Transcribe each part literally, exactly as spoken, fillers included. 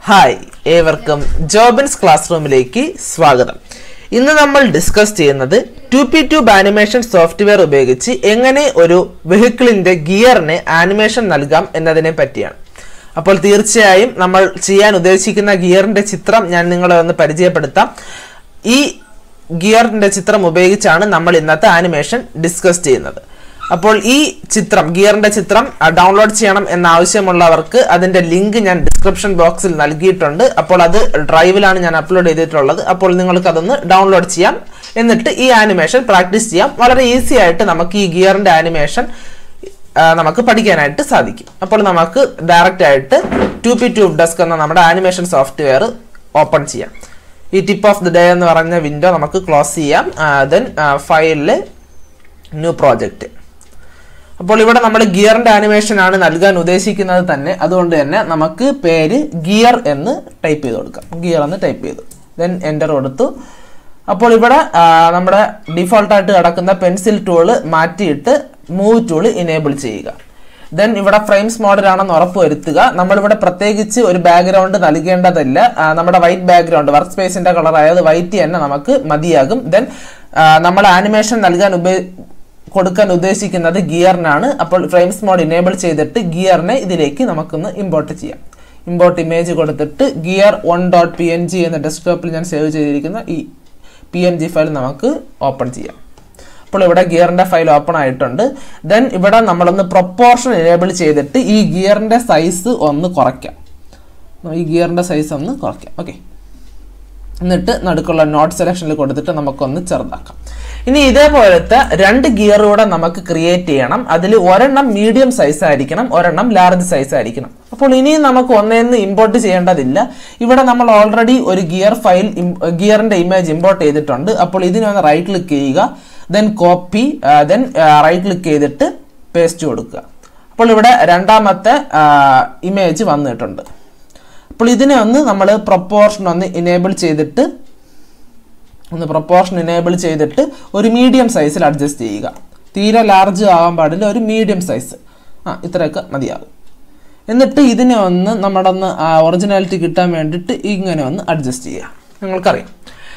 Hi ഏവർക്കും Jobins class റൂമിലേക്ക് സ്വാഗതം. ഇന്ന് നമ്മൾ ഡിസ്കസ് ചെയ്യുന്നത് ടൂപ്പി ട്യൂബ് ആനിമേഷൻ സോഫ്റ്റ്വെയർ ഉപയോഗിച്ച് എങ്ങനെ ഒരു വെഹിക്കിളിന്റെ ഗിയറിന് ആനിമേഷൻ നൽകാം എന്നതിനെ പറ്റിയാണ്. അപ്പോൾ തീർച്ചയായും നമ്മൾ ചെയ്യാൻ ഉദ്ദേശിക്കുന്ന ഗിയറിന്റെ ചിത്രം ഞാൻ നിങ്ങളെ ഒന്ന് പരിചയപ്പെടുത്താം. ഈ ഗിയറിന്റെ ചിത്രം ഉപയോഗിച്ചാണ് നമ്മൾ ഇന്നത്തെ ആനിമേഷൻ ഡിസ്കസ് ചെയ്യുന്നത്. അപ്പോൾ ഈ ചിത്രം ഗിയറിന്റെ ചിത്രം ഡൗൺലോഡ് ചെയ്യണം എന്ന ആവശ്യമുള്ളവർക്ക് അതിന്റെ ലിങ്ക് ഞാൻ ഡിസ്ക്രിപ്ഷൻ ബോക്സിൽ നൽകിയിട്ടുണ്ട്. അപ്പോൾ അത് ഡ്രൈവിലാണ് ഞാൻ അപ്ലോഡ് ചെയ്തിട്ടുള്ളത്. അപ്പോൾ നിങ്ങൾക്ക് അതൊന്ന് ഡൗൺലോഡ് ചെയ്യാം. എന്നിട്ട് ഈ ആനിമേഷൻ പ്രാക്ടീസ് ചെയ്യാം. വളരെ ഈസി ആയിട്ട് നമുക്ക് ഈ ഗിയറിന്റെ ആനിമേഷൻ നമുക്ക് പഠിക്കാനായിട്ട് സാധിക്കും. അപ്പോൾ നമുക്ക് ഡയറക്റ്റ് ആയിട്ട് ടൂപ്പി ട്യൂബ് ഡെസ്ക് എന്ന നമ്മുടെ ആനിമേഷൻ സോഫ്റ്റ്വെയർ ഓപ്പൺ ചെയ്യാം. ഈ ടിപ്പ് ഓഫ് ദി ഡേ എന്ന് പറഞ്ഞ വിൻഡോ നമുക്ക് ക്ലോസ് ചെയ്യാം. ദെൻ ഫയലില് ന്യൂ പ്രോജക്റ്റ്. അപ്പോൾ ഇവിടെ നമ്മൾ ഗിയറിന്റെ ആനിമേഷൻ ആണ് നൽകാൻ ഉദ്ദേശിക്കുന്നത് തന്നെ. അതുകൊണ്ട് തന്നെ നമുക്ക് പേര് ഗിയർ എന്ന് ടൈപ്പ് ചെയ്ത് കൊടുക്കാം. ഗിയർ എന്ന് ടൈപ്പ് ചെയ്തു. ദെൻ എൻ്റർ കൊടുത്തു. അപ്പോൾ ഇവിടെ നമ്മുടെ ഡിഫോൾട്ടായിട്ട് കിടക്കുന്ന പെൻസിൽ ടൂള് മാറ്റിയിട്ട് മൂവ് ടൂള് ഇനേബിൾ ചെയ്യുക. ദെൻ ഇവിടെ ഫ്രെയിംസ് മോഡലാണെന്ന് ഉറപ്പ് വരുത്തുക. നമ്മളിവിടെ പ്രത്യേകിച്ച് ഒരു ബാക്ക്ഗ്രൗണ്ട് നൽകേണ്ടതില്ല. നമ്മുടെ വൈറ്റ് ബാക്ക്ഗ്രൗണ്ട് വർക്ക് സ്പേസിന്റെ കളർ ആയത് വൈറ്റ് തന്നെ നമുക്ക് മതിയാകും. ദെൻ നമ്മൾ ആനിമേഷൻ നൽകാൻ ഉപയോഗ കൊടുക്കാൻ ഉദ്ദേശിക്കുന്നത് ഗിയറിനാണ്. അപ്പോൾ ഫ്രെയിംസ് മോഡ് ഇനേബിൾ ചെയ്തിട്ട് ഗിയറിനെ ഇതിലേക്ക് നമുക്കൊന്ന് ഇമ്പോർട്ട് ചെയ്യാം. ഇമ്പോർട്ട് ഇമേജ് കൊടുത്തിട്ട് gear one dot P N G എന്ന ഡെസ്ക്ടോപ്പിൽ ഞാൻ സേവ് ചെയ്തിരിക്കുന്ന ഈ പി എൻ ജി ഫയൽ നമുക്ക് ഓപ്പൺ ചെയ്യാം. അപ്പോൾ ഇവിടെ ഗിയറിന്റെ ഫയൽ ഓപ്പൺ ആയിട്ടുണ്ട്. ദെൻ ഇവിടെ നമ്മളൊന്ന് പ്രൊപ്പോർഷൻ ഇനേബിൾ ചെയ്തിട്ട് ഈ ഗിയറിന്റെ സൈസ് ഒന്ന് കുറയ്ക്കാം. ഈ ഗിയറിന്റെ സൈസ് ഒന്ന് കുറയ്ക്കാം. ഓക്കെ, എന്നിട്ട് നടുക്കുള്ള നോട്ട് സെലക്ഷനിൽ കൊടുത്തിട്ട് നമുക്കൊന്ന് ചെറുതാക്കാം. ഇനി ഇതേപോലത്തെ രണ്ട് ഗിയറുകൂടെ നമുക്ക് ക്രിയേറ്റ് ചെയ്യണം. അതിൽ ഒരെണ്ണം മീഡിയം സൈസ് ആയിരിക്കണം, ഒരെണ്ണം ലാർജ് സൈസ് ആയിരിക്കണം. അപ്പോൾ ഇനിയും നമുക്ക് ഒന്നേന്ന് ഇമ്പോർട്ട് ചെയ്യേണ്ടതില്ല. ഇവിടെ നമ്മൾ ഓൾറെഡി ഒരു ഗിയർ ഫയൽ ഗിയറിന്റെ ഇമേജ് ഇമ്പോർട്ട് ചെയ്തിട്ടുണ്ട്. അപ്പോൾ ഇതിനൊന്ന് റൈറ്റ് ക്ലിക്ക് ചെയ്യുക. Then copy, then right click ചെയ്തിട്ട് പേസ്റ്റ് കൊടുക്കുക. അപ്പോൾ ഇവിടെ രണ്ടാമത്തെ ഇമേജ് വന്നിട്ടുണ്ട്. അപ്പോൾ ഇതിനെ ഒന്ന് നമ്മൾ പ്രൊപ്പോർഷൻ ഒന്ന് ഇനേബിൾ ചെയ്തിട്ട് ഒന്ന് പ്രൊപ്പോർഷൻ ഇനേബിൾ ചെയ്തിട്ട് ഒരു മീഡിയം സൈസിൽ അഡ്ജസ്റ്റ് ചെയ്യുക. തീരെ ലാർജ് ആകാൻ പാടില്ല, ഒരു മീഡിയം സൈസ്. ആ ഇത്രയൊക്കെ മതിയാകും. എന്നിട്ട് ഇതിനെ ഒന്ന് നമ്മുടെ ഒന്ന് ഒറിജിനാലിറ്റി കിട്ടാൻ വേണ്ടിയിട്ട് ഇങ്ങനെ ഒന്ന് അഡ്ജസ്റ്റ് ചെയ്യുക. നിങ്ങൾക്കറിയാം.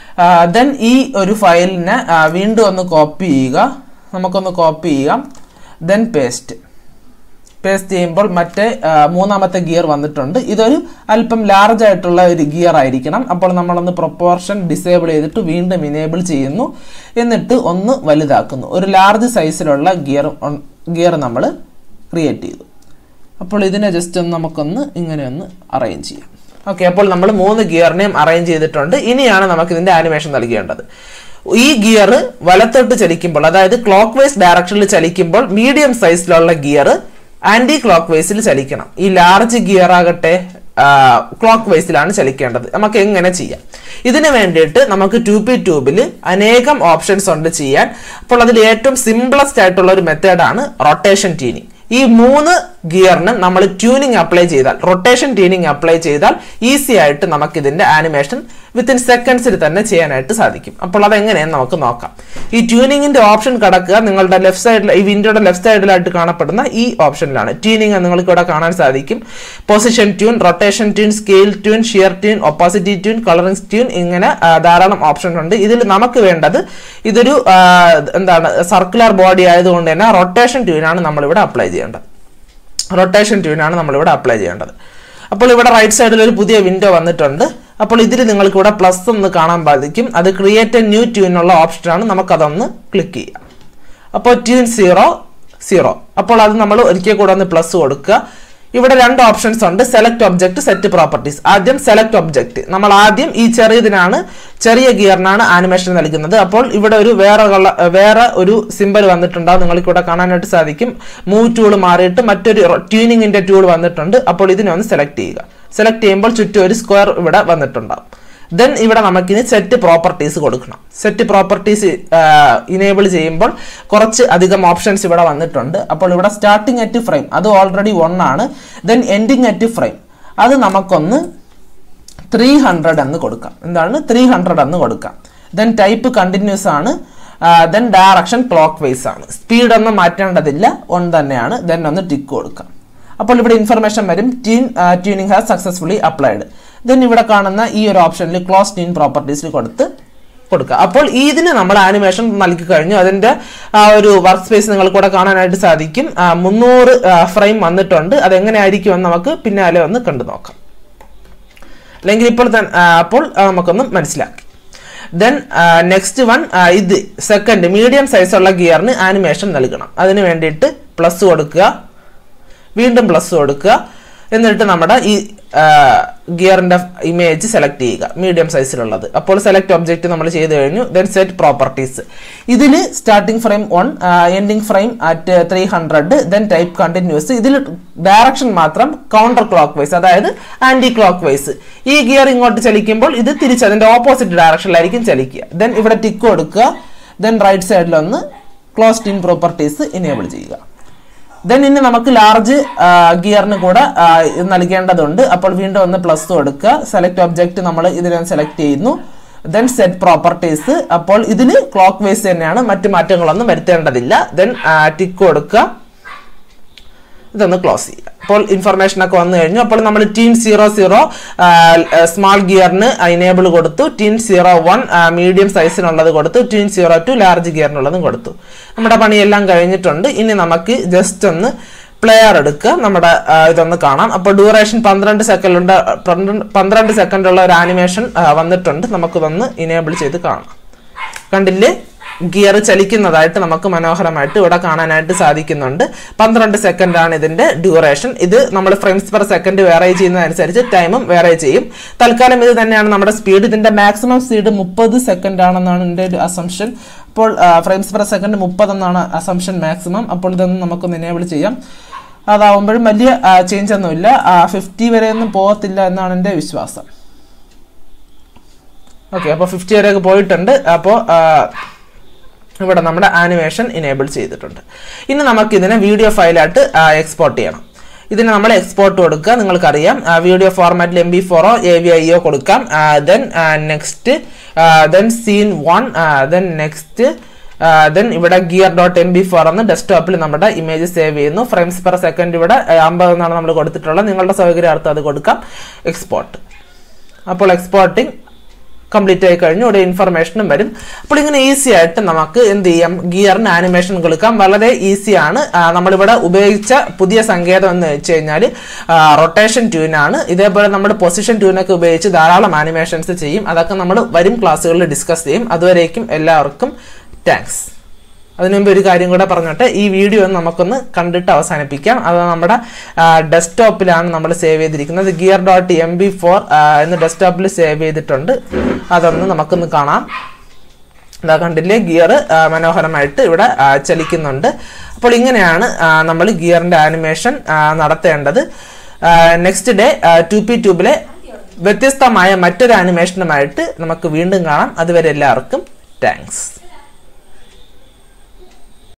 ദെൻ ഈ ഒരു ഫയലിനെ വീണ്ടും ഒന്ന് കോപ്പി ചെയ്യുക. നമുക്കൊന്ന് കോപ്പി ചെയ്യാം. ദെൻ പേസ്റ്റ് പേസ്റ്റ് ചെയ്യുമ്പോൾ മറ്റേ മൂന്നാമത്തെ ഗിയർ വന്നിട്ടുണ്ട്. ഇതൊരു അല്പം ലാർജ് ആയിട്ടുള്ള ഒരു ഗിയർ ആയിരിക്കണം. അപ്പോൾ നമ്മളൊന്ന് പ്രൊപ്പോർഷൻ ഡിസേബിൾ ചെയ്തിട്ട് വീണ്ടും ഇനേബിൾ ചെയ്യുന്നു. എന്നിട്ട് ഒന്ന് വലുതാക്കുന്നു. ഒരു ലാർജ് സൈസിലുള്ള ഗിയർ ഗിയർ നമ്മൾ ക്രിയേറ്റ് ചെയ്തു. അപ്പോൾ ഇതിനെ ജസ്റ്റ് ഒന്ന് നമുക്കൊന്ന് ഇങ്ങനെ ഒന്ന് അറേഞ്ച് ചെയ്യാം. ഓക്കെ, അപ്പോൾ നമ്മൾ മൂന്ന് ഗിയറിനെയും അറേഞ്ച് ചെയ്തിട്ടുണ്ട്. ഇനിയാണ് നമുക്ക് ഇതിന്റെ ആനിമേഷൻ നൽകേണ്ടത്. ഈ ഗിയർ വലത്തോട്ട് ചലിക്കുമ്പോൾ, അതായത് ക്ലോക്ക് വൈസ് ഡയറക്ഷനിൽ ചലിക്കുമ്പോൾ മീഡിയം സൈസിലുള്ള ഗിയർ ആന്റി ക്ലോക്ക് വൈസിൽ ചലിക്കണം. ഈ ലാർജ് ഗിയർ ആകട്ടെ ക്ലോക്ക് വൈസിലാണ് ചലിക്കേണ്ടത്. നമുക്ക് എങ്ങനെ ചെയ്യാം? ഇതിന് വേണ്ടിയിട്ട് നമുക്ക് ടൂപ്പി ട്യൂബിൽ അനേകം ഓപ്ഷൻസ് ഉണ്ട് ചെയ്യാൻ. അപ്പോൾ അതിൽ ഏറ്റവും സിംപ്ലസ്റ്റ് ആയിട്ടുള്ള ഒരു മെത്തേഡാണ് റൊട്ടേഷൻ ട്യൂണിങ്. ഈ മൂന്ന് ഗിയറിന് നമ്മൾ ട്യൂണിങ് അപ്ലൈ ചെയ്താൽ, റൊട്ടേഷൻ ട്യൂണിങ് അപ്ലൈ ചെയ്താൽ ഈസി ആയിട്ട് നമുക്ക് ഇതിന്റെ ആനിമേഷൻ വിത്തിൻ സെക്കൻഡ്സിൽ തന്നെ ചെയ്യാനായിട്ട് സാധിക്കും. അപ്പോൾ അതെങ്ങനെയെന്ന് നമുക്ക് നോക്കാം. ഈ ട്യൂണിങ്ങിന്റെ ഓപ്ഷൻ കിടക്കുക നിങ്ങളുടെ ലെഫ്റ്റ് സൈഡിൽ, ഈ വിൻഡോയുടെ ലെഫ്റ്റ് സൈഡിലായിട്ട് കാണപ്പെടുന്ന ഈ ഓപ്ഷനിലാണ്. ട്യൂണിങ് നിങ്ങൾക്ക് ഇവിടെ കാണാൻ സാധിക്കും. Position tune, rotation tune, scale tune, shear tune, opacity tune, colouring tune, ഇങ്ങനെ ധാരാളം ഓപ്ഷൻ ഉണ്ട്. ഇതിൽ നമുക്ക് വേണ്ടത് ഇതൊരു എന്താണ് സർക്കുലർ ബോഡി ആയതുകൊണ്ട് തന്നെ റൊട്ടേഷൻ ട്യൂണാണ് നമ്മളിവിടെ അപ്ലൈ ചെയ്യേണ്ടത്. റൊട്ടേഷൻ ട്യൂണാണ് നമ്മളിവിടെ അപ്ലൈ ചെയ്യേണ്ടത്. അപ്പോൾ ഇവിടെ റൈറ്റ് സൈഡിൽ ഒരു പുതിയ വിൻഡോ വന്നിട്ടുണ്ട്. അപ്പോൾ ഇതിൽ നിങ്ങൾക്ക് ഇവിടെ പ്ലസ് ഒന്ന് കാണാൻ സാധിക്കും. അത് ക്രിയേറ്റ് എ ന്യൂ ട്യൂണുള്ള ഓപ്ഷനാണ്. നമുക്കതൊന്ന് ക്ലിക്ക് ചെയ്യാം. അപ്പോൾ ട്യൂൺ സീറോ സീറോ. അപ്പോൾ അത് നമ്മൾ ഒരിക്കൽ കൂടെ ഒന്ന് പ്ലസ് കൊടുക്കുക. ഇവിടെ രണ്ട് ഓപ്ഷൻസ് ഉണ്ട്, സെലക്ട് ഒബ്ജക്ട്, സെറ്റ് പ്രോപ്പർട്ടീസ്. ആദ്യം സെലക്ട് ഒബ്ജക്ട്. നമ്മൾ ആദ്യം ഈ ചെറിയതിനാണ്, ചെറിയ ഗിയറിനാണ് ആനിമേഷൻ നൽകുന്നത്. അപ്പോൾ ഇവിടെ ഒരു വേറെ വേറെ ഒരു സിമ്പൽ വന്നിട്ടുണ്ടാവും. നിങ്ങൾക്ക് ഇവിടെ കാണാനായിട്ട് സാധിക്കും. മൂവ് ടൂൾ മാറിയിട്ട് മറ്റൊരു ട്യൂണിങ്ങിന്റെ ടൂൾ വന്നിട്ടുണ്ട്. അപ്പോൾ ഇതിനെ ഒന്ന് സെലക്ട് ചെയ്യുക. സെലക്ട് ചെയ്യുമ്പോൾ ചുറ്റും ഒരു സ്ക്വയർ ഇവിടെ വന്നിട്ടുണ്ടാവും. ദെൻ ഇവിടെ നമുക്കിനി സെറ്റ് പ്രോപ്പർട്ടീസ് കൊടുക്കണം. സെറ്റ് പ്രോപ്പർട്ടീസ് ഇനേബിൾ ചെയ്യുമ്പോൾ കുറച്ച് അധികം ഓപ്ഷൻസ് ഇവിടെ വന്നിട്ടുണ്ട്. അപ്പോൾ ഇവിടെ സ്റ്റാർട്ടിങ് അറ്റ് ഫ്രെയിം അത് ഓൾറെഡി വൺ ആണ്. ദെൻ എൻഡിങ് അറ്റ് ഫ്രെയിം അത് നമുക്കൊന്ന് ത്രീ ഹൺഡ്രഡ് എന്ന് കൊടുക്കാം. എന്താണ് ത്രീ ഹൺഡ്രഡ് എന്ന് കൊടുക്കാം. ദെൻ ടൈപ്പ് കണ്ടിന്യൂസ് ആണ്. ദെൻ ഡയറക്ഷൻ ക്ലോക്ക് വൈസ് ആണ്. സ്പീഡ് ഒന്നും മാറ്റേണ്ടതില്ല, വൺ തന്നെയാണ്. ദെൻ ഒന്ന് ടിക്ക് കൊടുക്കാം. അപ്പോൾ ഇവിടെ ഇൻഫർമേഷൻ വരും, tune tuning has successfully applied. Then ഇവിടെ കാണുന്ന ഈ ഒരു ഓപ്ഷനിൽ ക്ലോസ്ഡ് ഇൻ പ്രോപ്പർട്ടീസിൽ കൊടുത്ത് കൊടുക്കുക. അപ്പോൾ ഇതിന് നമ്മൾ ആനിമേഷൻ നൽകി കഴിഞ്ഞു. അതിന്റെ ആ ഒരു വർക്ക് സ്പേസ് നിങ്ങൾക്ക് കൂടെ കാണാനായിട്ട് സാധിക്കും. മുന്നൂറ് ഫ്രെയിം വന്നിട്ടുണ്ട്. അതെങ്ങനെയായിരിക്കും എന്ന് നമുക്ക് പിന്നാലെ ഒന്ന് കണ്ടു നോക്കാം. അല്ലെങ്കിൽ ഇപ്പോൾ തന്നെ അപ്പോൾ നമുക്കൊന്ന് മനസ്സിലാക്കി. ദെൻ നെക്സ്റ്റ് വൺ, ഇത് സെക്കൻഡ് മീഡിയം സൈസുള്ള ഗിയറിന് ആനിമേഷൻ നൽകണം. അതിന് വേണ്ടിയിട്ട് പ്ലസ് കൊടുക്കുക, വീണ്ടും പ്ലസ് കൊടുക്കുക. എന്നിട്ട് നമ്മുടെ ഈ ഗിയറിന്റെ ഇമേജ് സെലക്ട് ചെയ്യുക, മീഡിയം സൈസിലുള്ളത്. അപ്പോൾ സെലക്ട് ഒബ്ജക്റ്റ് നമ്മൾ ചെയ്ത് കഴിഞ്ഞു. Then set properties. ഇതിൽ starting frame one, ending frame at three hundred, then type continuous. ഇതിൽ ഡയറക്ഷൻ മാത്രം കൗണ്ടർ ക്ലോക്ക് വൈസ്, അതായത് ആന്റി ക്ലോക്ക് വൈസ്. ഈ ഗിയർ ഇങ്ങോട്ട് ചലിക്കുമ്പോൾ ഇത് തിരിച്ച് അതിന്റെ ഓപ്പോസിറ്റ് ഡയറക്ഷനിലായിരിക്കും ചലിക്കുക. ദെൻ ഇവിടെ ടിക്ക് കൊടുക്കുക. ദെൻ റൈറ്റ് സൈഡിലൊന്ന് ക്ലോസ്ഡ് ഇൻ പ്രോപ്പർട്ടീസ് ഇനേബിൾ ചെയ്യുക. ദെൻ ഇനി നമുക്ക് ലാർജ് ഗിയറിന് കൂടെ നൽകേണ്ടതുണ്ട്. അപ്പോൾ വീണ്ടും ഒന്ന് പ്ലസ് കൊടുക്കുക. സെലക്ട് ഒബ്ജക്റ്റ് നമ്മൾ ഇതിനെ സെലക്ട് ചെയ്യുന്നു. Then set properties. അപ്പോൾ ഇതിന് ക്ലോക്ക് വൈസ് തന്നെയാണ്, മറ്റു മാറ്റങ്ങളൊന്നും വരുത്തേണ്ടതില്ല. ദെൻ ടിക്ക് കൊടുക്കുക. ഇതൊന്ന് ക്ലോസ് ചെയ്യുക. അപ്പോൾ ഇൻഫർമേഷൻ ഒക്കെ വന്നു കഴിഞ്ഞു. അപ്പോൾ നമ്മൾ ടീൻ സീറോ സീറോ സ്മാൾ ഗിയറിന് ഇനേബിൾ കൊടുത്തു, ടീൻ സീറോ വൺ മീഡിയം സൈസിനുള്ളത് കൊടുത്തു, ടീൻ സീറോ ടു ലാർജ് ഗിയറിനുള്ളതും കൊടുത്തു. നമ്മുടെ പണിയെല്ലാം കഴിഞ്ഞിട്ടുണ്ട്. ഇനി നമുക്ക് ജസ്റ്റ് ഒന്ന് പ്ലെയർ എടുക്കുക, നമ്മുടെ ഇതൊന്ന് കാണാം. അപ്പോൾ ഡ്യൂറേഷൻ പന്ത്രണ്ട് സെക്കൻഡ് പന്ത്രണ്ട് സെക്കൻഡ് ഉള്ള ഒരു ആനിമേഷൻ വന്നിട്ടുണ്ട്. നമുക്കിതൊന്ന് ഇനേബിൾ ചെയ്ത് കാണാം. കണ്ടില്ലേ, ഗിയർ ചലിക്കുന്നതായിട്ട് നമുക്ക് മനോഹരമായിട്ട് ഇവിടെ കാണാനായിട്ട് സാധിക്കുന്നുണ്ട്. പന്ത്രണ്ട് സെക്കൻഡ് ആണ് ഇതിന്റെ ഡ്യൂറേഷൻ. ഇത് നമ്മൾ ഫ്രെയിംസ് പെർ സെക്കൻഡ് വേറെ ചെയ്യുന്നതനുസരിച്ച് ടൈമും വേറെ ചെയ്യും. തൽക്കാലം ഇത് തന്നെയാണ് നമ്മുടെ സ്പീഡ്. ഇതിന്റെ മാക്സിമം സ്പീഡ് മുപ്പത് സെക്കൻഡ് ആണെന്നാണ് എൻ്റെ ഒരു അസംഷൻ. അപ്പോൾ ഫ്രെയിംസ് പെർ സെക്കൻഡ് മുപ്പത് എന്നാണ് അസംഷൻ മാക്സിമം. അപ്പോൾ ഇതൊന്നും നമുക്കൊന്ന് എനേബിൾ ചെയ്യാം. അതാവുമ്പോഴും വലിയ ചേഞ്ച് ഒന്നുമില്ല, ഫിഫ്റ്റി വരെയൊന്നും പോകത്തില്ല എന്നാണ് എൻ്റെ വിശ്വാസം. ഓക്കെ, അപ്പോൾ ഫിഫ്റ്റി വരെയൊക്കെ പോയിട്ടുണ്ട്. അപ്പോൾ ഇവിടെ നമ്മുടെ ആനിമേഷൻ ഇനേബിൾ ചെയ്തിട്ടുണ്ട്. ഇനി നമുക്ക് ഇതിനെ വീഡിയോ ഫയലായിട്ട് എക്സ്പോർട്ട് ചെയ്യണം. ഇതിന് നമ്മൾ എക്സ്പോർട്ട് കൊടുക്കുക. നിങ്ങൾക്കറിയാം, വീഡിയോ ഫോർമാറ്റിൽ എം ബി ഫോറോ എ വി ഐ ഒ കൊടുക്കാം. Then next, then scene one, then next, then ഇവിടെ gear dot M B four എന്ന് ഡെസ്ക്ടോപ്പിൽ നമ്മുടെ ഇമേജ് സേവ് ചെയ്യുന്നു. ഫ്രെയിംസ് പെർ സെക്കൻഡ് ഇവിടെ അമ്പത് എന്നാണ് നമ്മൾ കൊടുത്തിട്ടുള്ളത്. നിങ്ങളുടെ സൗകര്യാർത്ഥം അത് കൊടുക്കാം. എക്സ്പോർട്ട്. അപ്പോൾ എക്സ്പോർട്ടിങ് കംപ്ലീറ്റ് ആയി കഴിഞ്ഞു. ഇവിടെ ഇൻഫർമേഷനും വരും. അപ്പോൾ ഇങ്ങനെ ഈസി ആയിട്ട് നമുക്ക് എന്ത് ചെയ്യാം, ഗിയറിന് ആനിമേഷൻ കൊടുക്കാം. വളരെ ഈസിയാണ്. നമ്മളിവിടെ ഉപയോഗിച്ച പുതിയ സങ്കേതം എന്ന് വെച്ച് കഴിഞ്ഞാൽ റൊട്ടേഷൻ ട്യൂനാണ്. ഇതേപോലെ നമ്മൾ പൊസിഷൻ ട്യൂനൊക്കെ ഉപയോഗിച്ച് ധാരാളം ആനിമേഷൻസ് ചെയ്യും. അതൊക്കെ നമ്മൾ വരും ക്ലാസ്സുകളിൽ ഡിസ്കസ് ചെയ്യും. അതുവരേക്കും എല്ലാവർക്കും താങ്ക്സ്. അതിനുമുമ്പ് ഒരു കാര്യം കൂടെ പറഞ്ഞോട്ടെ, ഈ വീഡിയോ ഒന്ന് നമുക്കൊന്ന് കണ്ടിട്ട് അവസാനിപ്പിക്കാം. അത് നമ്മുടെ ഡെസ്ക്ടോപ്പിലാണ് നമ്മൾ സേവ് ചെയ്തിരിക്കുന്നത്. Gear dot M B four എന്ന് ഡെസ്ക്ടോപ്പിൽ സേവ് ചെയ്തിട്ടുണ്ട്. അതൊന്ന് നമുക്കൊന്ന് കാണാം. ഇതാ കണ്ടില്ലേ, ഗിയർ മനോഹരമായിട്ട് ഇവിടെ ചലിക്കുന്നുണ്ട്. അപ്പോൾ ഇങ്ങനെയാണ് നമ്മൾ ഗിയറിന്റെ ആനിമേഷൻ നടത്തേണ്ടത്. നെക്സ്റ്റ് ഡേ ടൂപ്പി ട്യൂബിലെ വ്യത്യസ്തമായ മറ്റൊരു ആനിമേഷനുമായിട്ട് നമുക്ക് വീണ്ടും കാണാം. അതുവരെ എല്ലാവർക്കും താങ്ക്സ്.